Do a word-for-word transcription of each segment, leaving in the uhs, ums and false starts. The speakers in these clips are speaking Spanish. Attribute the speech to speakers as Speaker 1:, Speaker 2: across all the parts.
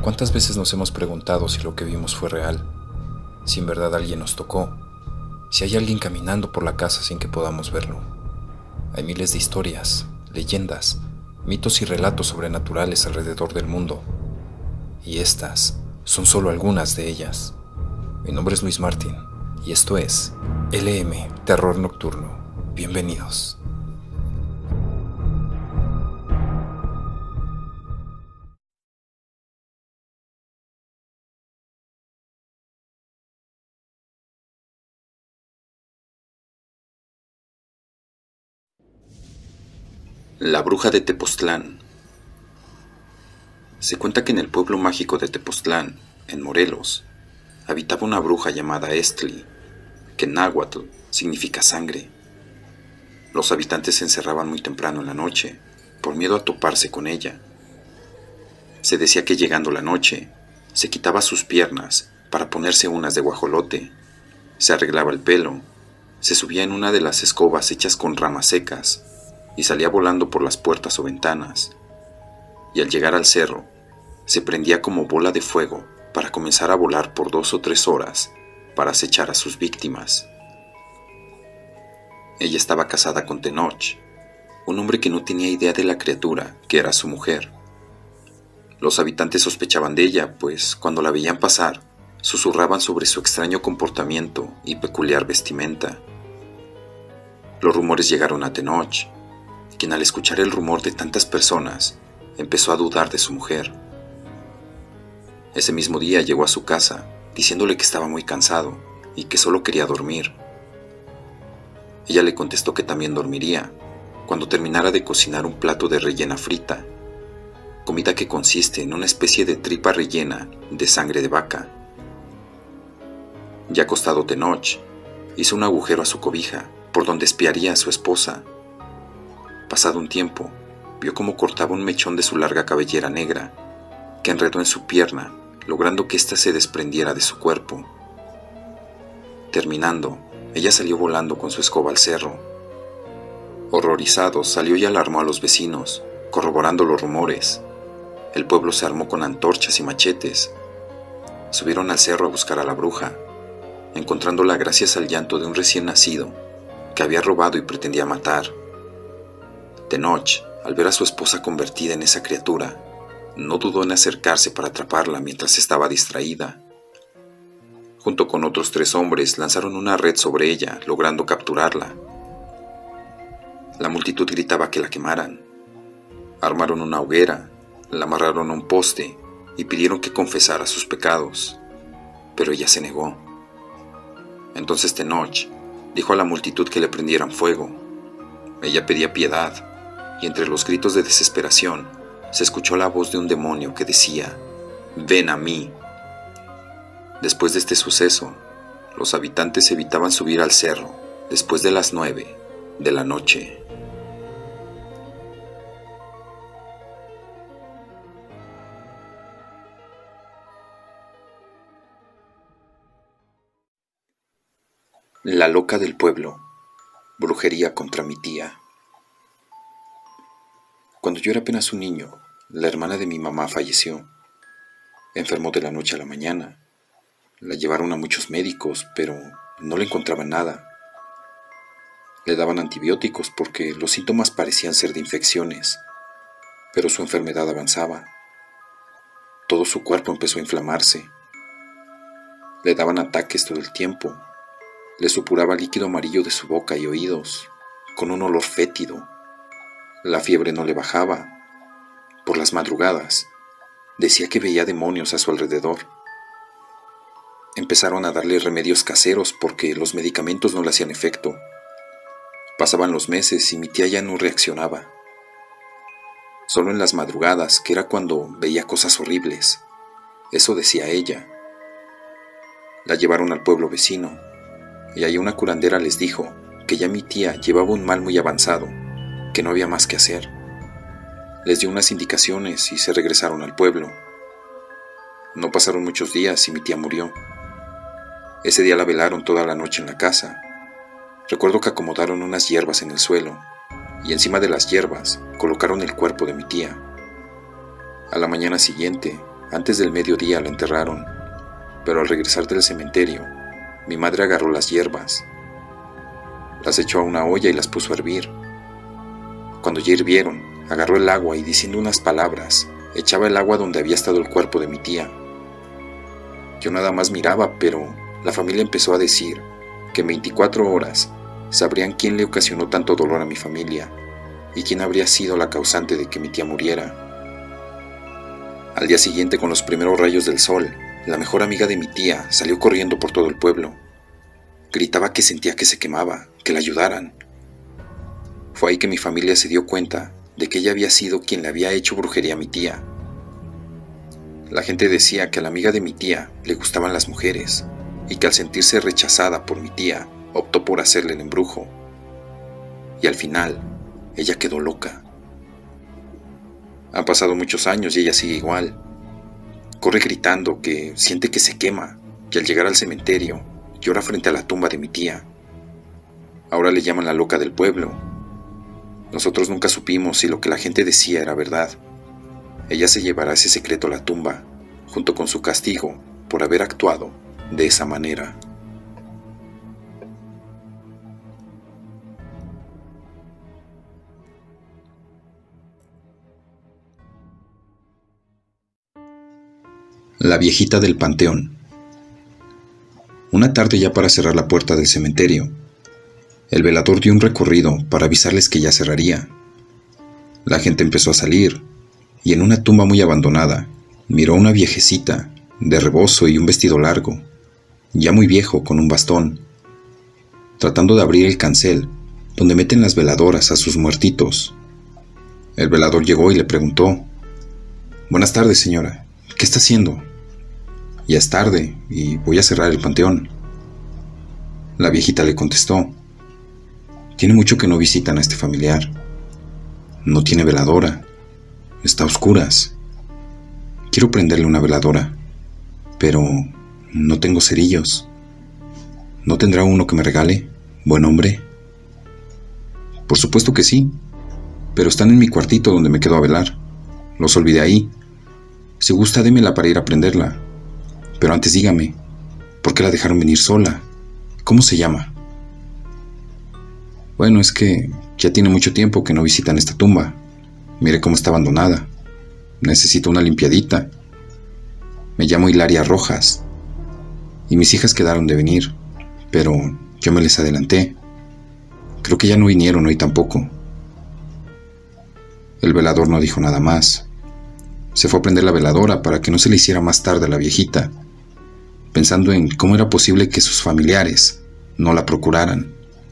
Speaker 1: ¿Cuántas veces nos hemos preguntado si lo que vimos fue real? Si en verdad alguien nos tocó, si hay alguien caminando por la casa sin que podamos verlo. Hay miles de historias, leyendas, mitos y relatos sobrenaturales alrededor del mundo, y estas son solo algunas de ellas. Mi nombre es Luis Martín, y esto es L M Terror Nocturno. Bienvenidos.
Speaker 2: La bruja de Tepoztlán. Se cuenta que en el pueblo mágico de Tepoztlán, en Morelos, habitaba una bruja llamada Estli, que en náhuatl significa sangre. Los habitantes se encerraban muy temprano en la noche, por miedo a toparse con ella. Se decía que llegando la noche, se quitaba sus piernas para ponerse unas de guajolote, se arreglaba el pelo, se subía en una de las escobas hechas con ramas secas, y salía volando por las puertas o ventanas, y al llegar al cerro, se prendía como bola de fuego para comenzar a volar por dos o tres horas para acechar a sus víctimas. Ella estaba casada con Tenoch, un hombre que no tenía idea de la criatura que era su mujer. Los habitantes sospechaban de ella, pues cuando la veían pasar, susurraban sobre su extraño comportamiento y peculiar vestimenta. Los rumores llegaron a Tenoch, quien al escuchar el rumor de tantas personas, empezó a dudar de su mujer. Ese mismo día llegó a su casa, diciéndole que estaba muy cansado y que solo quería dormir. Ella le contestó que también dormiría, cuando terminara de cocinar un plato de rellena frita, comida que consiste en una especie de tripa rellena de sangre de vaca. Ya acostado Tenoch, hizo un agujero a su cobija, por donde espiaría a su esposa. Pasado un tiempo, vio cómo cortaba un mechón de su larga cabellera negra, que enredó en su pierna, logrando que ésta se desprendiera de su cuerpo. Terminando, ella salió volando con su escoba al cerro. Horrorizado, salió y alarmó a los vecinos, corroborando los rumores. El pueblo se armó con antorchas y machetes. Subieron al cerro a buscar a la bruja, encontrándola gracias al llanto de un recién nacido, que había robado y pretendía matar. Tenoch, al ver a su esposa convertida en esa criatura, no dudó en acercarse para atraparla mientras estaba distraída. Junto con otros tres hombres lanzaron una red sobre ella, logrando capturarla. La multitud gritaba que la quemaran. Armaron una hoguera, la amarraron a un poste y pidieron que confesara sus pecados, pero ella se negó. Entonces Tenoch dijo a la multitud que le prendieran fuego. Ella pedía piedad, y entre los gritos de desesperación se escuchó la voz de un demonio que decía: «Ven a mí». Después de este suceso, los habitantes evitaban subir al cerro después de las nueve de la noche. La loca del pueblo. Brujería contra mi tía. Cuando yo era apenas un niño, la hermana de mi mamá falleció. Enfermó de la noche a la mañana. La llevaron a muchos médicos, pero no le encontraban nada. Le daban antibióticos porque los síntomas parecían ser de infecciones, pero su enfermedad avanzaba. Todo su cuerpo empezó a inflamarse. Le daban ataques todo el tiempo. Le supuraba líquido amarillo de su boca y oídos, con un olor fétido. La fiebre no le bajaba. Por las madrugadas, decía que veía demonios a su alrededor. Empezaron a darle remedios caseros porque los medicamentos no le hacían efecto. Pasaban los meses y mi tía ya no reaccionaba. Solo en las madrugadas, que era cuando veía cosas horribles. Eso decía ella. La llevaron al pueblo vecino, y ahí una curandera les dijo que ya mi tía llevaba un mal muy avanzado, que no había más que hacer. Les dio unas indicaciones y se regresaron al pueblo. No pasaron muchos días y mi tía murió. Ese día la velaron toda la noche en la casa. Recuerdo que acomodaron unas hierbas en el suelo y encima de las hierbas colocaron el cuerpo de mi tía. A la mañana siguiente, Antes del mediodía la enterraron, pero al regresar del cementerio, mi madre agarró las hierbas, las echó a una olla y las puso a hervir. Cuando ya hirvieron, agarró el agua y diciendo unas palabras, echaba el agua donde había estado el cuerpo de mi tía. Yo nada más miraba, pero la familia empezó a decir que en veinticuatro horas sabrían quién le ocasionó tanto dolor a mi familia y quién habría sido la causante de que mi tía muriera. Al día siguiente, con los primeros rayos del sol, la mejor amiga de mi tía salió corriendo por todo el pueblo. Gritaba que sentía que se quemaba, que la ayudaran. Fue ahí que mi familia se dio cuenta de que ella había sido quien le había hecho brujería a mi tía. La gente decía que a la amiga de mi tía le gustaban las mujeres y que al sentirse rechazada por mi tía, optó por hacerle el embrujo. Y al final, ella quedó loca. Han pasado muchos años y ella sigue igual. Corre gritando que siente que se quema y al llegar al cementerio llora frente a la tumba de mi tía. Ahora le llaman la loca del pueblo. Nosotros nunca supimos si lo que la gente decía era verdad. Ella se llevará ese secreto a la tumba, junto con su castigo por haber actuado de esa manera. La viejita del panteón. Una tarde, ya para cerrar la puerta del cementerio, el velador dio un recorrido para avisarles que ya cerraría. La gente empezó a salir, y en una tumba muy abandonada, miró a una viejecita, de rebozo y un vestido largo, ya muy viejo, con un bastón, tratando de abrir el cancel donde meten las veladoras a sus muertitos. El velador llegó y le preguntó: «Buenas tardes, señora, ¿qué está haciendo?». «Ya es tarde y voy a cerrar el panteón». La viejita le contestó: «Tiene mucho que no visitan a este familiar. No tiene veladora. Está a oscuras. Quiero prenderle una veladora, pero no tengo cerillos. ¿No tendrá uno que me regale, buen hombre?». «Por supuesto que sí, pero están en mi cuartito donde me quedo a velar. Los olvidé ahí. Si gusta, démela para ir a prenderla. Pero antes dígame, ¿por qué la dejaron venir sola? ¿Cómo se llama?». «Bueno, es que ya tiene mucho tiempo que no visitan esta tumba. Mire cómo está abandonada. Necesito una limpiadita. Me llamo Hilaria Rojas. Y mis hijas quedaron de venir, pero yo me les adelanté. Creo que ya no vinieron hoy tampoco». El velador no dijo nada más. Se fue a prender la veladora para que no se le hiciera más tarde a la viejita, pensando en cómo era posible que sus familiares no la procuraran.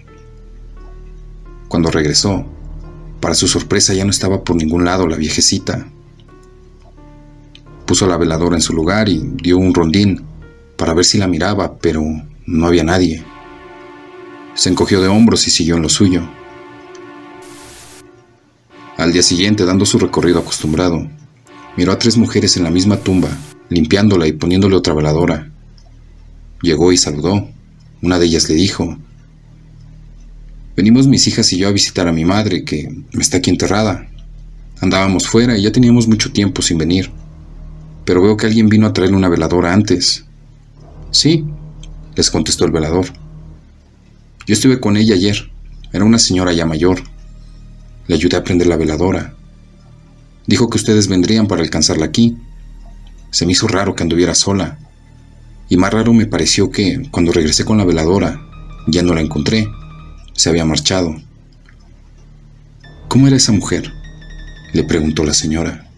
Speaker 2: Cuando regresó, para su sorpresa, ya no estaba por ningún lado la viejecita. Puso la veladora en su lugar y dio un rondín para ver si la miraba, pero no había nadie. Se encogió de hombros y siguió en lo suyo. Al día siguiente, dando su recorrido acostumbrado, miró a tres mujeres en la misma tumba, limpiándola y poniéndole otra veladora. Llegó y saludó. Una de ellas le dijo: «Venimos mis hijas y yo a visitar a mi madre, que está aquí enterrada. Andábamos fuera y ya teníamos mucho tiempo sin venir, pero veo que alguien vino a traerle una veladora antes». «Sí», les contestó el velador. «Yo estuve con ella ayer. Era una señora ya mayor. Le ayudé a prender la veladora. Dijo que ustedes vendrían para alcanzarla aquí. Se me hizo raro que anduviera sola. Y más raro me pareció que, cuando regresé con la veladora, ya no la encontré. Se había marchado». «¿Cómo era esa mujer?», le preguntó la señora.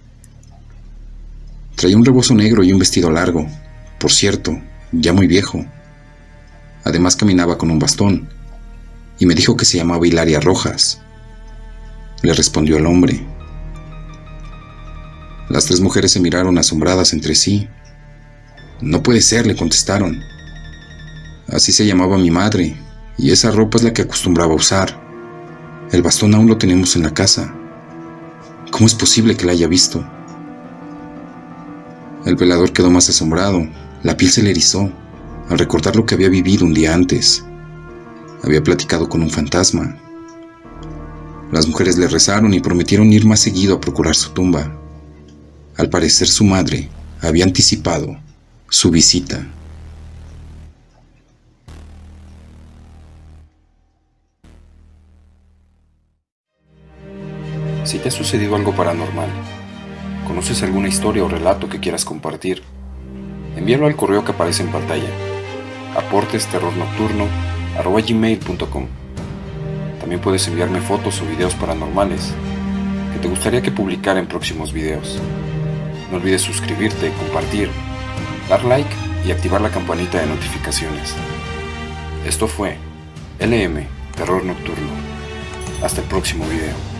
Speaker 2: «Traía un rebozo negro y un vestido largo, por cierto, ya muy viejo. Además caminaba con un bastón, y me dijo que se llamaba Hilaria Rojas», le respondió el hombre. Las tres mujeres se miraron asombradas entre sí. «No puede ser», le contestaron. «Así se llamaba mi madre, y esa ropa es la que acostumbraba usar. El bastón aún lo tenemos en la casa. ¿Cómo es posible que la haya visto?». El velador quedó más asombrado. La piel se le erizó al recordar lo que había vivido un día antes. Había platicado con un fantasma. Las mujeres le rezaron y prometieron ir más seguido a procurar su tumba. Al parecer, su madre había anticipado su visita.
Speaker 1: Si te ha sucedido algo paranormal, conoces alguna historia o relato que quieras compartir, envíalo al correo que aparece en pantalla, aportes terror nocturno arroba gmail punto com. También puedes enviarme fotos o videos paranormales que te gustaría que publicara en próximos videos. No olvides suscribirte, compartir, dar like y activar la campanita de notificaciones. Esto fue L M Terror Nocturno. Hasta el próximo video.